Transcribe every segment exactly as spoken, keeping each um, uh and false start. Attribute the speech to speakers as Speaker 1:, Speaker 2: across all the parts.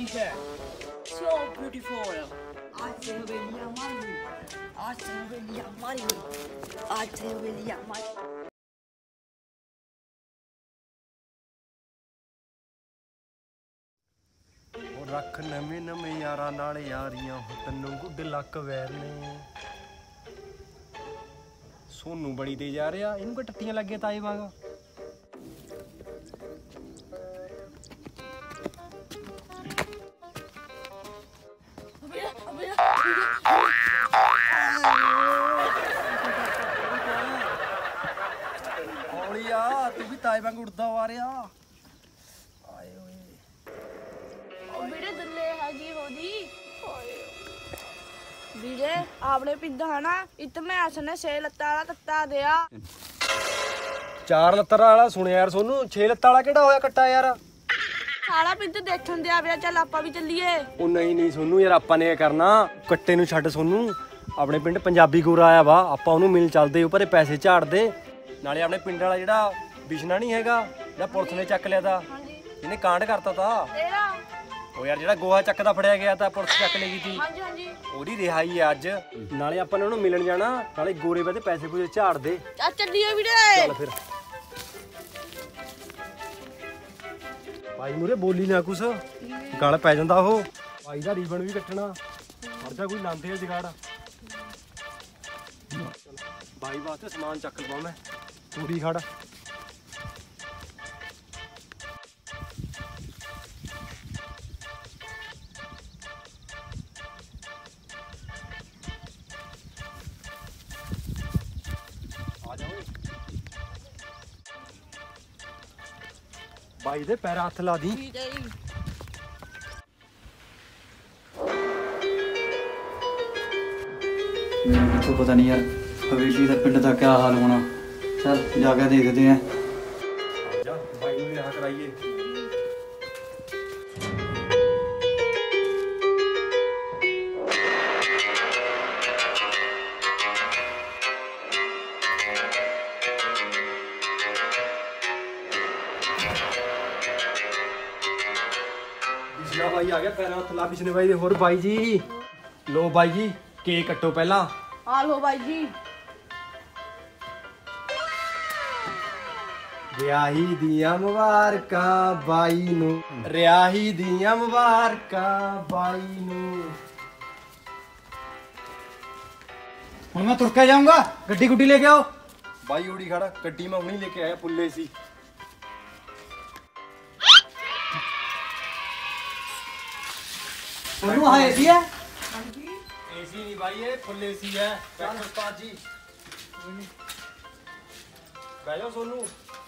Speaker 1: है, so beautiful। आज से हवेली हमारी, आज से हवेली हमारी, आज से हवेली हमारी।
Speaker 2: रख नवे नवे यारा नाल यारियां तन्नू गुड लक वैर ने। सोनू बड़ी तेज आ रहा, इनू को टट्टियां लग गया ताए वांगा। औलिया तू भी ताए वांग उड़दा आ रहा।
Speaker 3: ਵੀਰੇ ਆਪਣੇ ਪਿੰਡ ਹਨਾ ਇਤਮੇ ਆਸਨੇ ਛੇ ਲੱਤਾਂ ਵਾਲਾ ਤੱਤਾ ਦਿਆ।
Speaker 2: ਚਾਰ ਲੱਤਾਂ ਵਾਲਾ ਸੁਣਿਆ ਯਾਰ ਸੋਨੂੰ, ਛੇ ਲੱਤਾਂ ਵਾਲਾ ਕਿਹੜਾ ਹੋਇਆ ਕੱਟਾ ਯਾਰ?
Speaker 3: ਸਾਲਾ ਪਿੰਡ ਦੇਖਣ ਦਿਆ ਪਿਆ, ਚੱਲ ਆਪਾਂ ਵੀ ਚੱਲੀਏ।
Speaker 2: ਉਹ ਨਹੀਂ ਨਹੀਂ ਸੋਨੂੰ ਯਾਰ, ਆਪਾਂ ਨੇ ਇਹ ਕਰਨਾ, ਕੱਟੇ ਨੂੰ ਛੱਡ ਸੋਨੂੰ। ਆਪਣੇ ਪਿੰਡ ਪੰਜਾਬੀ ਗੋਰਾ ਆਇਆ ਵਾ, ਆਪਾਂ ਉਹਨੂੰ ਮਿਲ ਚੱਲਦੇ, ਉੱਪਰੇ ਪੈਸੇ ਝਾੜਦੇ। ਨਾਲੇ ਆਪਣੇ ਪਿੰਡ ਵਾਲਾ ਜਿਹੜਾ ਬਿਸ਼ਨਾ ਨਹੀਂ ਹੈਗਾ, ਜਿਹੜਾ ਪੁਲਿਸ ਨੇ ਚੱਕ ਲਿਆ ਤਾ, ਇਹਨੇ ਕਾਂਡ ਕਰਤਾ ਤਾ। ਉਹ ਯਾਰ ਜਿਹੜਾ ਗੋਹਾ ਚੱਕਦਾ ਫੜਿਆ ਗਿਆ ਤਾਂ ਪੁਲਿਸ ਚੱਕ ਲੈ ਗਈ ਸੀ,
Speaker 3: ਹਾਂਜੀ ਹਾਂਜੀ
Speaker 2: ਉਹਦੀ ਰਿਹਾਈ ਆ ਅੱਜ। ਨਾਲੇ ਆਪਾਂ ਨੇ ਉਹਨੂੰ ਮਿਲਣ ਜਾਣਾ, ਨਾਲੇ ਗੋਰੇ ਵੇ ਤੇ ਪੈਸੇ ਪੂਸੇ ਝਾੜਦੇ।
Speaker 3: ਚੱਲ ਚੱਲੀਏ ਵੀਰੇ।
Speaker 2: ਚੱਲ ਫਿਰ ਭਾਈ ਮੂਰੇ ਬੋਲੀ ਨਾ ਕੁਛ, ਗਲ ਪੈ ਜਾਂਦਾ ਉਹ। ਭਾਈ ਦਾ ਰੀਬਨ ਵੀ ਕੱਟਣਾ, ਹਰ ਜਾ ਕੋਈ ਲਾਂਦੇ ਆ ਜਗਾੜ। ਭਾਈ ਵਾਸਤੇ ਸਮਾਨ ਚੱਕ ਲਵਾਂ ਮੈਂ, ਪੂਰੀ ਖੜ। भाई दे पैर हाथ ला दी।
Speaker 4: तो पता नहीं यार हवेली का पिंड का क्या हाल होना, चल जाकर देखते हैं।
Speaker 2: भाई ने यहाँ कराइए। भाई आ गया पैर हाथ ला बिशने भाई। और भाई जी लो भाई जी केक कट्टो पहला।
Speaker 3: आ लो भाई जी।
Speaker 2: रियाही दिया मुबारकां बाई नू, रियाही दिया मुबारकां बाई नू।
Speaker 4: हुण मैं तुर के जाऊंगा, गड्डी गुड्डी लेके आओ।
Speaker 2: भाई उड़ी खड़ा, गड्डी में हुणी लेके आया, पुल्ले सी।
Speaker 4: सोनू हाँ एसी है?
Speaker 2: एसी नहीं भाई, ये फुल एसी है। बैठो उस्ताद जी, बैठो सोनू।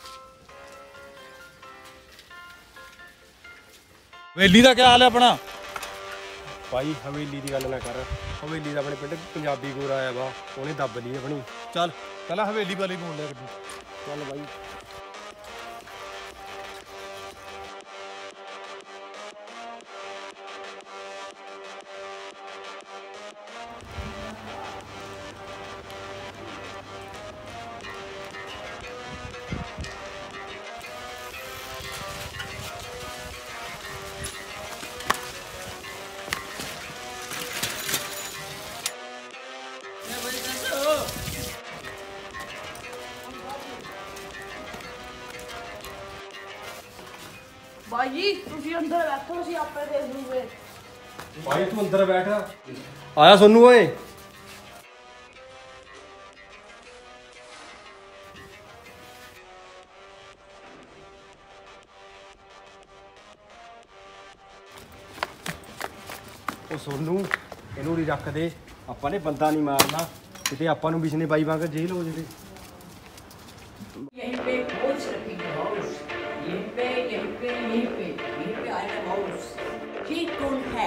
Speaker 5: हवेली का क्या हाल है अपना?
Speaker 2: भाई हवेली की गल ना कर, हवेली का अपने पिंड पंजाबी गोरा आया वा, उन्हें दब ली अपनी।
Speaker 5: चल पहला हवेली वाले को ले गड्डी।
Speaker 2: चल भाई
Speaker 3: भाई जी तुसी अंदर बैठो, ਅਸੀਂ ਆਪੇ ਦੇਖ ਲੂਗੇ।
Speaker 2: भाई तू अंदर बैठ। आया सोनू ओए। ਉਹ ਸੋਨੂ ਇਹਨੂੰ ਨਹੀਂ ਰੱਖਦੇ, ਆਪਾਂ ਨੇ ਬੰਦਾ ਨਹੀਂ ਮਾਰਨਾ, ਕਿਤੇ ਆਪਾਂ ਨੂੰ ਬਿਸ਼ਨੇ ਬਾਈ ਵਾਂਗ ਜੇਲ੍ਹ ਹੋ ਜਾਵੇ।
Speaker 1: यहीं पे हाउस रखेंगे, हाउस यहीं पे यहीं पे यहीं पे यहीं पे आएगा हाउस। ठीक कौन है?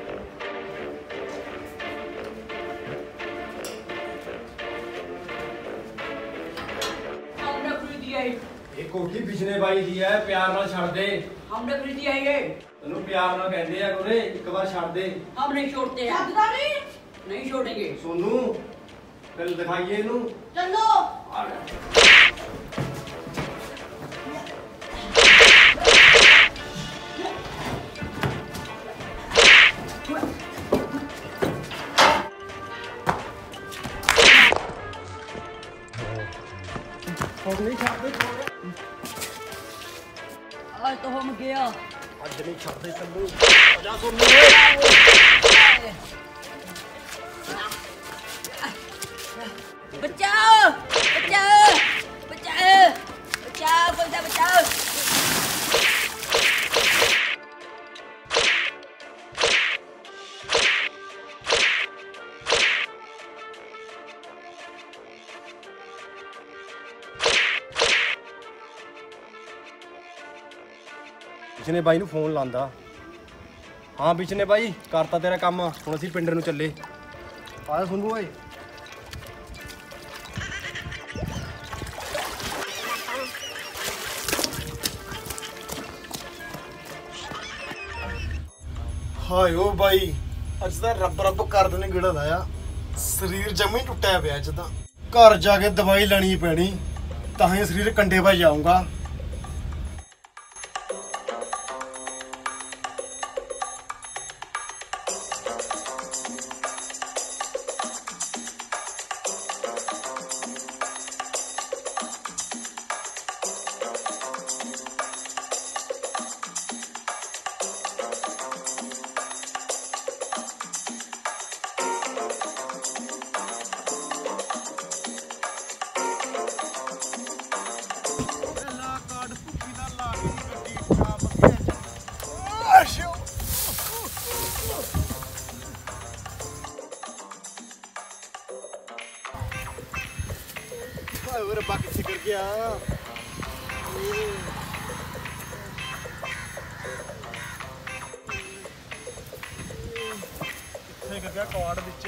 Speaker 1: हमने खरीदी है
Speaker 2: ਇਹ ਕੋਠੀ ਬਿਸ਼ਨੇ ਬਾਈ ਦੀ ਹੈ, ਪਿਆਰ ਨਾਲ ਛੱਡ ਦੇ।
Speaker 1: हमने खरीदी है ये,
Speaker 2: ਤੈਨੂੰ ਪਿਆਰ ਨਾਲ ਕਹਿੰਦੇ ਆ ਗੋਰੇ, ਇੱਕ ਵਾਰ ਛੱਡ ਦੇ।
Speaker 1: हम नहीं छोड़ते हैं,
Speaker 3: ਛੱਡਦਾ ਨਹੀਂ।
Speaker 1: नहीं छोड़ेंगे।
Speaker 2: सोनू कल दिखाइए इनू।
Speaker 3: चलो
Speaker 2: ਹੁਣ ਨਹੀਂ ਛੱਡਦੇ
Speaker 1: आज तो हम गया
Speaker 2: ਅੱਜ ਨਹੀਂ ਛੱਡਦੇ ਤੈਨੂੰ ਜਾ ਸੁਣ
Speaker 1: बचाओ बचाओ बचाओ बचाओ बंदा बचाओ
Speaker 2: ਬਿਸ਼ਨੇ ਬਾਈ ਨੂੰ ਫੋਨ ਲਾਂਦਾ ਹਾਂ ਬਿਸ਼ਨੇ ਬਾਈ ਕਰਤਾ ਤੇਰਾ ਕੰਮ ਹੁਣ ਅਸੀਂ ਪਿੰਡ ਨੂੰ ਚੱਲੇ ਆਇਆ ਸੁਣੂ ਓਏ
Speaker 6: ਹਾਏ ਓ ਬਾਈ ਅੱਜ ਤਾਂ ਰੱਬ ਰੱਬ ਕਰਦੇ ਨੇ ਗੇੜਾ ਲਾਇਆ ਸਰੀਰ ਜਮੇ ਹੀ ਟੁੱਟਿਆ ਪਿਆ ਅੱਜ ਤਾਂ ਘਰ ਜਾ ਕੇ ਦਵਾਈ ਲੈਣੀ ਪੈਣੀ ਤਾਂ ਹੀ ਸਰੀਰ ਕੰਡੇ ਪਾ ਜਾਊਗਾ ਓਏ ਰੱਬਾ ਕਿੱਥੇ ਕਰ ਗਿਆ ਕਿੱਥੇ ਕਰ ਗਿਆ ਕਵਾੜ ਵਿੱਚ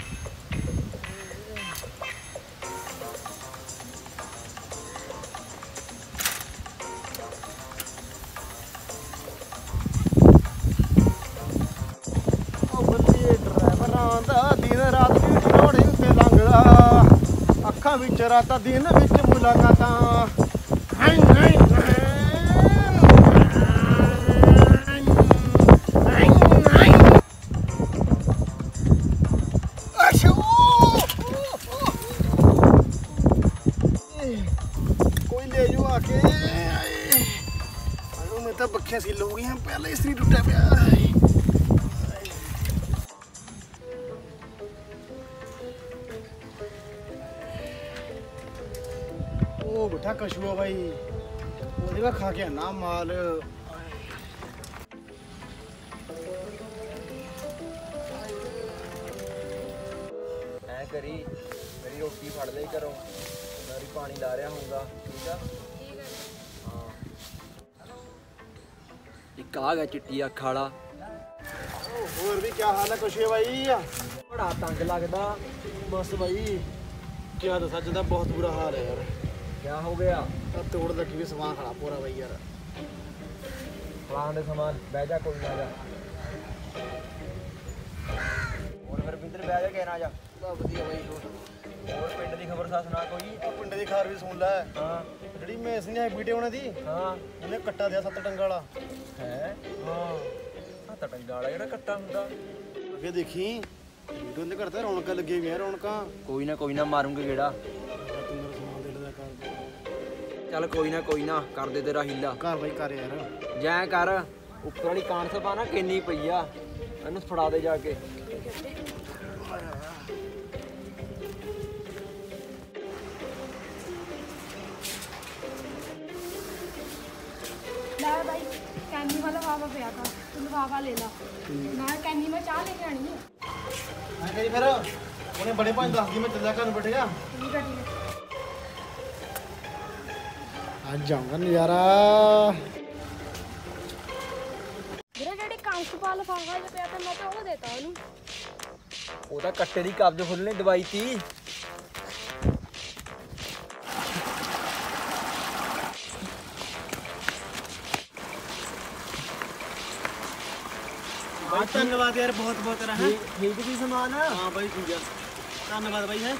Speaker 6: ਉਹ ਬੱਲੀਏ ਡਰਾਈਵਰਾਂ ਦਾ ਦਿਨ ਰਾਤ ਦੀ ਰੋੜੇ ਉੱਤੇ ਲੰਘਦਾ ਅੱਖਾਂ ਵਿੱਚ ਰਾਤਾਂ ਦਿਨ ਵਿੱਚ ਮੁਲਾਕਾਤਾਂ ਹਾਈ ਹਾਈ ਆਸ਼ੂ ਕੋਈ ਲੈ ਜੋ ਆ ਕੇ ਆਲੂ ਮੈਂ ਤਾਂ ਬੱਖਿਆ ਸੀ ਲੋਗ यहाँ पहले इसी टूटा पिया ਉਹ ਬਿਠਾ ਕਸ਼ੂਆ ਬਾਈ ਉਹਦੇ ਵਾ ਖਾ ਕੇ ਆਣਾ ਮਾਲ
Speaker 2: ਐ ਕਰੀ ਮੇਰੀ ਰੋਟੀ ਫੜ ਲਈ ਕਰੋ ਮੈਂ ਵੀ ਪਾਣੀ ਲਾ ਰਿਹਾ ਹੋਊਗਾ ਠੀਕ ਆ ਹਾਂ ਇੱਕ ਆ ਗਿਆ ਚਿੱਟੀ ਅੱਖ ਵਾਲਾ
Speaker 6: ਹੋਰ ਵੀ ਕੀ ਹਾਲ ਹੈ ਕਸ਼ੂਆ ਬਾਈ
Speaker 2: ਬੜਾ ਤੰਗ ਲੱਗਦਾ
Speaker 6: ਬਸ ਬਾਈ ਕੀ ਦੱਸਾਂ ਅੱਜ ਦਾ ਬਹੁਤ ਬੁਰਾ ਹਾਲ ਹੈ ਯਾਰ
Speaker 2: ਕਿਆ ਹੋ ਗਿਆ
Speaker 6: ਤਾਂ ਤੋੜ ਲੱਗੀ ਵੀ ਸਮਾਨ ਖੜਾ ਪੂਰਾ ਬਾਈ ਯਾਰ
Speaker 2: ਫਲਾਣ ਦੇ ਸਮਾਨ ਬਹਿ ਜਾ ਕੋਈ ਨਾ ਜਾ ਹੋਰ ਫਿਰ ਬਿੰਦਰ ਬਹਿ ਜਾ ਕਹਿਣਾ ਜਾ
Speaker 6: ਬਾ ਵਧੀਆ ਬਾਈ
Speaker 2: ਹੋਰ ਪਿੰਡ ਦੀ ਖਬਰ ਸਾ ਸੁਣਾ ਕੋਈ
Speaker 6: ਆ ਪਿੰਡ ਦੀ ਖਾਰ ਵੀ ਸੁਣ ਲੈ
Speaker 2: ਹਾਂ
Speaker 6: ਜਿਹੜੀ ਮੈਸ ਨਹੀਂ ਆਈ ਵੀਡੀਓ ਉਹਨਾਂ ਦੀ
Speaker 2: ਹਾਂ
Speaker 6: ਉਹਨੇ ਕੱਟਾ ਦਿਆ ਸੱਤ ਟੰਗਾ ਵਾਲਾ
Speaker 2: ਹੈ
Speaker 6: ਹਾਂ
Speaker 2: ਹੱਥ ਟੰਗਾ ਵਾਲਾ ਜਿਹੜਾ ਕੱਟਾ ਹੁੰਦਾ
Speaker 6: ਅੱਗੇ ਦੇਖੀ ਵੀਡੀਓ ਦੇ ਘਰ ਤਾਂ ਰੌਣਕਾਂ ਲੱਗੇ ਹੋਈਆਂ ਰੌਣਕਾਂ
Speaker 2: ਕੋਈ ਨਾ ਕੋਈ ਨਾ ਮਾਰੂੰਗੇ ਗੇੜਾ
Speaker 6: ਤੁੰਦਰ ਸਮਾਨ ਦੇ ਲਦਾ ਕਰ
Speaker 2: ਚੱਲ ਕੋਈ ਨਾ ਕੋਈ ਨਾ ਕਰ ਦੇ ਤੇਰਾ ਹੀਲਾ
Speaker 6: ਘਰ ਬਾਈ ਕਰ ਯਾਰ
Speaker 2: ਜੈ ਕਰ ਉੱਪਰ ਵਾਲੀ ਕਾਂਸਰ ਪਾ ਨਾ ਕਿੰਨੀ ਪਈ ਆ ਇਹਨੂੰ ਫੜਾ ਦੇ ਜਾ ਕੇ
Speaker 3: ਲੈ भाई कैनी वाला लिफाफा पिया था तू लिफाफा ले ला मैं कैनी में चाह लेके आनी है
Speaker 6: ਮੈਂ ਕਹੀ ਫਿਰ ਉਹਨੇ ਬੜੇ ਭਾਂ ਦੱਸਦੀ ਮੈਂ ਚੱਲਿਆ ਘਰ ਨੂੰ ਬੈਠੇਗਾ
Speaker 3: ठीक है ठीक है
Speaker 6: ਅੱਜ ਜਾਊਂਗਾ ਨਜ਼ਾਰਾ
Speaker 3: मेरा जेडी कांस्टपा लिफाफा जो पिया था मैं तो वो देता ਉਹਨੂੰ
Speaker 2: ਉਹ ਤਾਂ ਕੱਟੇ ਦੀ ਕਬਜ਼ ਖੁੱਲਣੀ ਦਵਾਈ ਤੀ
Speaker 6: ਬਾਈ ਧੰਨਵਾਦ ਯਾਰ ਬਹੁਤ ਬਹੁਤ ਤੇਰਾ ਹੈ
Speaker 2: ਠੀਕ ਸੀ ਸਮਾਨ
Speaker 6: ਹਾਂ ਬਾਈ ਠੀਕ ਆ ਧੰਨਵਾਦ ਬਾਈ ਹੈ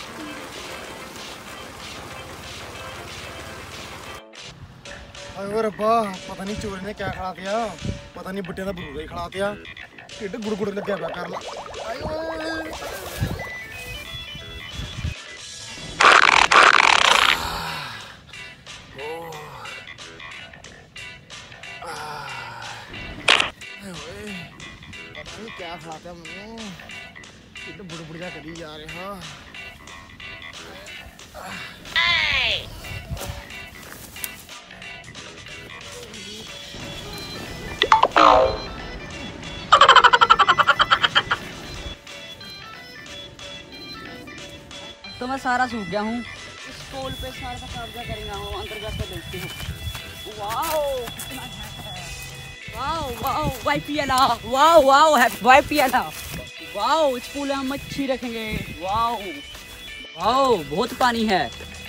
Speaker 6: ਅਰੇ ਰੱਬਾ ਪਤਾ ਨਹੀਂ ਚੋਰ ਨੇ ਕਿਆ ਖਿਲਾ ਦਿਆ ਪਤਾ ਨਹੀਂ ਬੱਟਿਆਂ ਦਾ ਬਰੂਦਾ ਹੀ ਖਿਲਾ ਦਿਆ ਢਿੱਡ ਗੁੜ ਗੁੜ ਲੱਗਿਆ ਪਿਆ ਕਰ ਲਾ ਆਏ ਓਏ खिलाते हैं तो बुड़ बुड़ जा करी जा रहे हाँ
Speaker 7: तो मैं सारा सूख गया हूँ। इस पोल पे सारा का कब्जा करेंगे हम, अंदर जाकर देखते हैं। वाओ कितना है। वाओ वाओ वाई पियाला, वाओ वाओ है वाई पियाला। वाओ इस पूल में हम मच्छी रखेंगे। वाओ वाओ बहुत पानी है।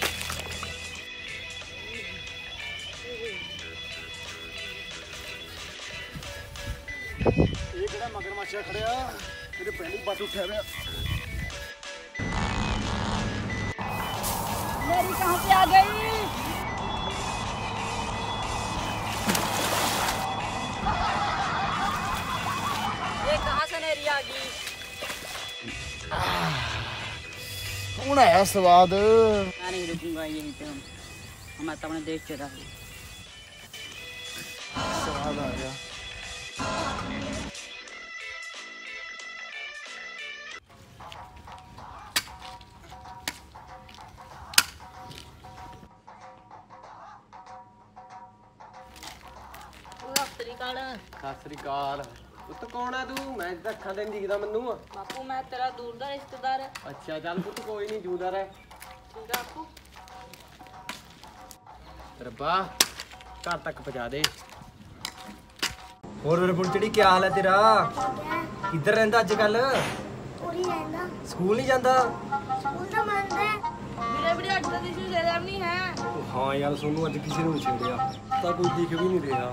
Speaker 6: ये बड़ा मगरमच्छ खड़े आ मेरे पहली बात उठा रहा
Speaker 7: मेरी कहाँ पे आ गई? ये कहाँ से नेरी आ गई?
Speaker 6: कौन आया स्वाद
Speaker 7: मैं नहीं रुकूंगा यहीं पे। हम हम तो अपने देख के रहा।
Speaker 6: स्वाद आ गया
Speaker 2: ਸਤਿ ਸ੍ਰੀ ਅਕਾਲ ਪੁੱਤ ਕੌਣ ਆ ਤੂੰ ਮੈਂ ਤਾਂ ਅੱਖਾਂ ਤੇ ਨਹੀਂ ਦਿਖਦਾ ਮੈਨੂੰ
Speaker 7: बापू मैं तेरा दूर का रिश्तेदार है।
Speaker 2: ਅੱਛਾ ਚੱਲ ਪੁੱਤ ਕੋਈ ਨਹੀਂ ਜੂਦਾ ਰਹਿ
Speaker 7: ठीक है बापू।
Speaker 2: ਰੱਬਾ ਘਰ ਤੱਕ ਪਹੁੰਚਾ ਦੇ ਹੋਰ ਮੇਰੇ ਪੁੱਤੜੀ ਕੀ ਹਾਲ ਹੈ ਤੇਰਾ ਕਿੱਧਰ ਰਹਿੰਦਾ ਅੱਜ ਕੱਲ
Speaker 3: ਪੂਰੀ ਰਹਿੰਦਾ
Speaker 2: ਸਕੂਲ ਨਹੀਂ ਜਾਂਦਾ
Speaker 3: ਸਕੂਲ ਤਾਂ ਮੰਨਦਾ ਵੀਰੇ ਵੀਰੇ ਅੱਜ ਤਾਂ ਕਿਸੇ ਦੇ ਨਹੀਂ ਹੈ।
Speaker 2: ਹਾਂ ਯਾਰ ਸੋਨੂੰ ਅੱਜ ਕਿਸੇ ਨੂੰ ਨਹੀਂ ਛੇੜਿਆ ਤਾਂ ਕੋਈ ਦਿਖ ਵੀ ਨਹੀਂ ਰਿਹਾ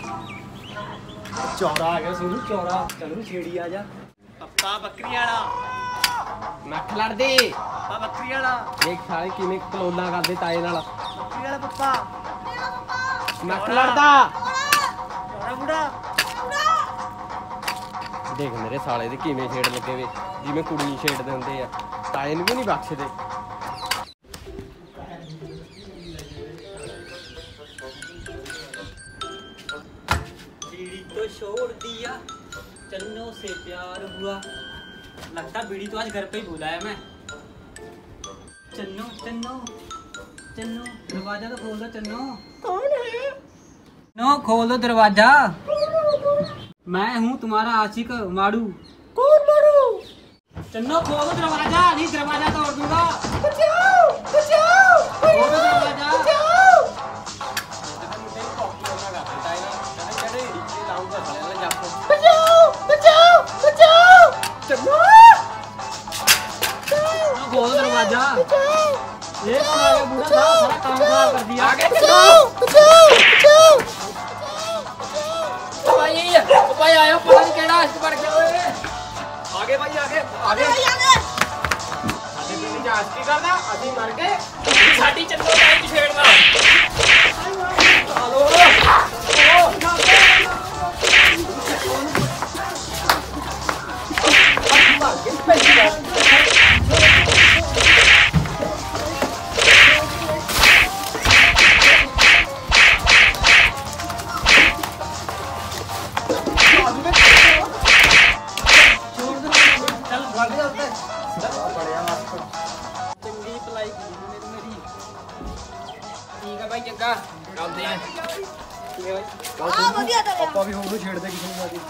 Speaker 2: ਚੌੜਾ ਆ ਗਿਆ ਸੋਨੂੰ ਚੌੜਾ ਚਲੋ ਛੇੜੀ ਆ ਜਾ ਪੱਪਾ ਬੱਕਰੀ ਵਾਲਾ ਨੱਕ ਲੜਦੇ ਪੱਪਾ ਬੱਕਰੀ ਵਾਲਾ ਦੇਖ ਸਾਰੇ ਕਿਵੇਂ ਕਲੋਲਾ ਕਰਦੇ ਤਾਏ ਨਾਲ ਬੱਕਰੀ ਵਾਲਾ ਪੱਪਾ ਨੱਕ ਲੜਦਾ ਚੌੜਾ ਬੁੜਾ ਦੇਖ ਮੇਰੇ ਸਾਲੇ ਦੇ ਕਿਵੇਂ ਛੇੜ ਲੱਗੇ ਵੇ ਜਿਵੇਂ ਕੁੜੀ ਨੂੰ ਛੇੜਦੇ ਹੁੰਦੇ ਆ ਤਾਏ ਨੂੰ ਵੀ ਨਹੀਂ ਬਖਸ਼ਦੇ
Speaker 7: तो छोड़ दिया चन्नो से प्यार हुआ। लगता बीड़ी तो आज घर पे ही भूला है मैं। चन्नो चन्नो चन्नो दरवाजा तो खोल दो चन्नो। कौन है? नो खोल दो दरवाजा। मैं हूँ तुम्हारा आशिक माड़ू। कौन माड़ू? चन्नो खोल दो दरवाजा नहीं दरवाजा तोड़ दूंगा। बचाओ बचाओ खोल दो दरवाजा। खोल दरवाजा। ये कौन आ गया बूढ़ा था सारा काम खराब कर दिया। आगे बचाओ बचाओ बचाओ भाई भाई आयो पता नहीं केड़ा इस पर क्या होए आगे भाई आगे आगे भाई आगे अभी भी जांच की करदा अभी मर गए साडी चन्नो टाइम की छेड़ना हेलो चंगी भलाई मेरी मेरी ठीक है भाई चंगा चलते हैं
Speaker 3: हाँ बढ़िया था यार।
Speaker 2: ਆਪਾਂ ਵੀ ਹੋਰ ਨੂੰ ਛੇੜਦੇ ਕਿਸੇ ਨੂੰ ਸਾਡੀ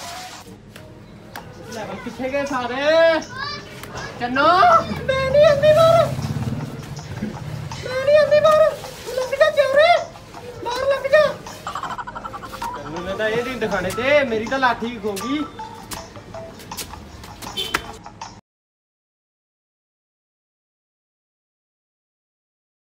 Speaker 2: ਲੈਵਲ ਕਿੱਥੇ ਗਏ ਸਾਰੇ ਚੰਨੋ ਮੈਂ ਨਹੀਂ ਆਂਦੀ ਬਾਹਰ ਮੈਂ ਨਹੀਂ ਆਂਦੀ ਬਾਹਰ ਲੱਗ ਜਾ ਚੌਰੇ ਬਾਹਰ ਲੱਗ ਜਾ ਤੈਨੂੰ ਮੈਂ ਤਾਂ ਇਹ ਦਿਨ ਦਿਖਾਣੇ ਤੇ ਮੇਰੀ ਤਾਂ ਲਾਠੀ ਖੋਗੀ